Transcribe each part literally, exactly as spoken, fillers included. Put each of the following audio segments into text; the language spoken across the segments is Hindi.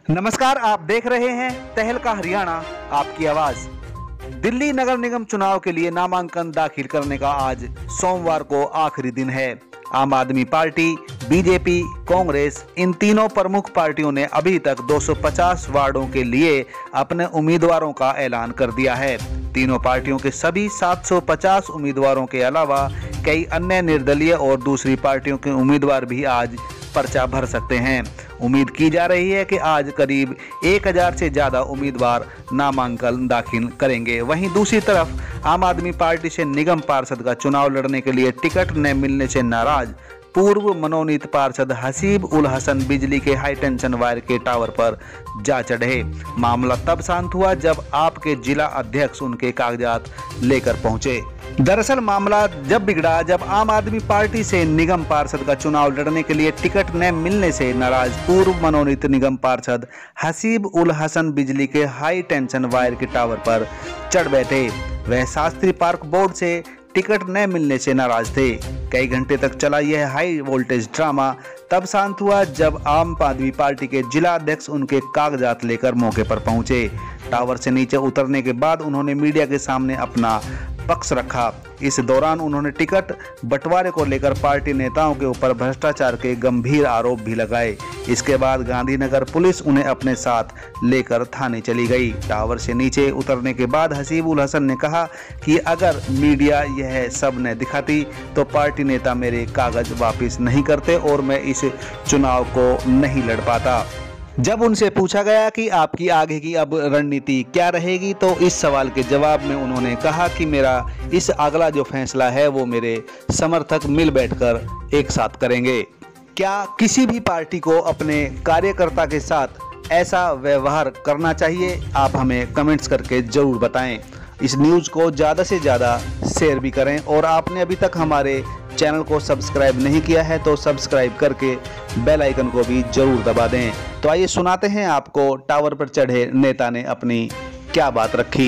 नमस्कार, आप देख रहे हैं तहलका हरियाणा, आपकी आवाज। दिल्ली नगर निगम चुनाव के लिए नामांकन दाखिल करने का आज सोमवार को आखिरी दिन है। आम आदमी पार्टी, बीजेपी, कांग्रेस इन तीनों प्रमुख पार्टियों ने अभी तक दो सौ पचास वार्डों के लिए अपने उम्मीदवारों का ऐलान कर दिया है। तीनों पार्टियों के सभी सात सौ पचास उम्मीदवारों के अलावा कई अन्य निर्दलीय और दूसरी पार्टियों के उम्मीदवार भी आज पर्चा भर सकते हैं। उम्मीद की जा रही है कि आज करीब एक हज़ार से ज़्यादा उम्मीदवार नामांकन दाखिल करेंगे। वहीं दूसरी तरफ आम आदमी पार्टी से निगम पार्षद का चुनाव लड़ने के लिए टिकट न मिलने से नाराज पूर्व मनोनीत पार्षद हसीब उल हसन बिजली के हाई टेंशन वायर के टावर पर जा चढ़े। मामला तब शांत हुआ जब आपके जिला अध्यक्ष उनके कागजात लेकर पहुंचे। दरअसल मामला जब बिगड़ा जब आम आदमी पार्टी से निगम पार्षद का चुनाव लड़ने के लिए टिकट न मिलने से नाराज पूर्व मनोनीत निगम पार्षद हसीब उल हसन बिजली के हाई टेंशन वायर के टावर पर चढ़ बैठे। वह शास्त्री पार्क बोर्ड से टिकट न मिलने से नाराज थे। कई घंटे तक चला यह हाई वोल्टेज ड्रामा तब शांत हुआ जब आम आदमी पार्टी के जिला अध्यक्ष उनके कागजात लेकर मौके पर पहुंचे। टावर से नीचे उतरने के बाद उन्होंने मीडिया के सामने अपना पक्ष रखा। इस दौरान उन्होंने टिकट बंटवारे को लेकर पार्टी नेताओं के ऊपर भ्रष्टाचार के गंभीर आरोप भी लगाए। इसके बाद गांधीनगर पुलिस उन्हें अपने साथ लेकर थाने चली गई। टावर से नीचे उतरने के बाद हसीब उल हसन ने कहा कि अगर मीडिया यह सब न दिखाती तो पार्टी नेता मेरे कागज वापस नहीं करते और मैं इस चुनाव को नहीं लड़ पाता। जब उनसे पूछा गया कि आपकी आगे की अब रणनीति क्या रहेगी तो इस सवाल के जवाब में उन्होंने कहा कि मेरा इस अगला जो फैसला है वो मेरे समर्थक मिल बैठकर एक साथ करेंगे। क्या किसी भी पार्टी को अपने कार्यकर्ता के साथ ऐसा व्यवहार करना चाहिए? आप हमें कमेंट्स करके ज़रूर बताएं। इस न्यूज़ को ज़्यादा से ज़्यादा शेयर भी करें और आपने अभी तक हमारे चैनल को सब्सक्राइब नहीं किया है तो सब्सक्राइब करके बेल आइकन को भी जरूर दबा दें। तो आइए सुनाते हैं आपको टावर पर चढ़े नेता ने अपनी क्या बात रखी।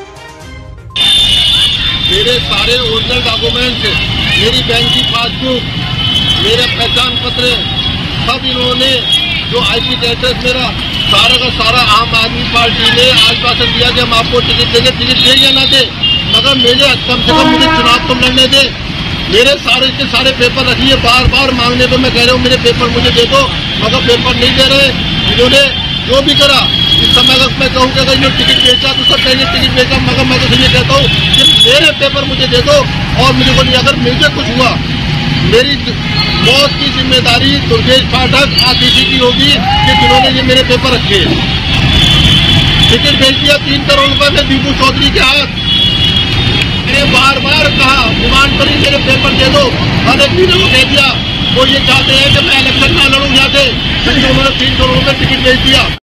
मेरे सारे ओरिजिनल डॉक्यूमेंट, मेरी बैंक की पासबुक, मेरे पहचान पत्र सब इन्होंने जो आईपी एड्रेस मेरा सारा का सारा आम आदमी पार्टी ने आश्वासन दिया कि हम आपको टिकट देंगे। टिकट दे या ना दे मगर मेरे कम से कम मुझे चुनाव तो लड़ने दे। मेरे सारे के सारे पेपर रखिए। बार बार मांगने पे मैं कह रहा हूँ मेरे पेपर मुझे दे दो मगर पेपर नहीं दे रहे। इन्होंने जो भी करा इस समय अगर मैं कहूँ कि अगर इन्होंने टिकट बेचा तो सब कहेंगे टिकट बेचा मगर मैं तो ये कहता हूँ कि मेरे पेपर मुझे दे दो और मुझे को नहीं। अगर मुझे कुछ हुआ मेरी मौत की जिम्मेदारी दुर्गेश पाठक आतिशी की होगी कि जिन्होंने ये मेरे पेपर रखे। टिकट भेज दिया तीन करोड़ रुपए में दीपू चौधरी के हाथ। मैंने बार बार कहा डिमांड करी मेरे पेपर दे दो। हर एक महीने को कह दिया वो ये चाहते हैं कि मैं इलेक्शन ना लड़ूं यहाँ से, उन्होंने तीन करोड़ रुपए टिकट भेज दिया।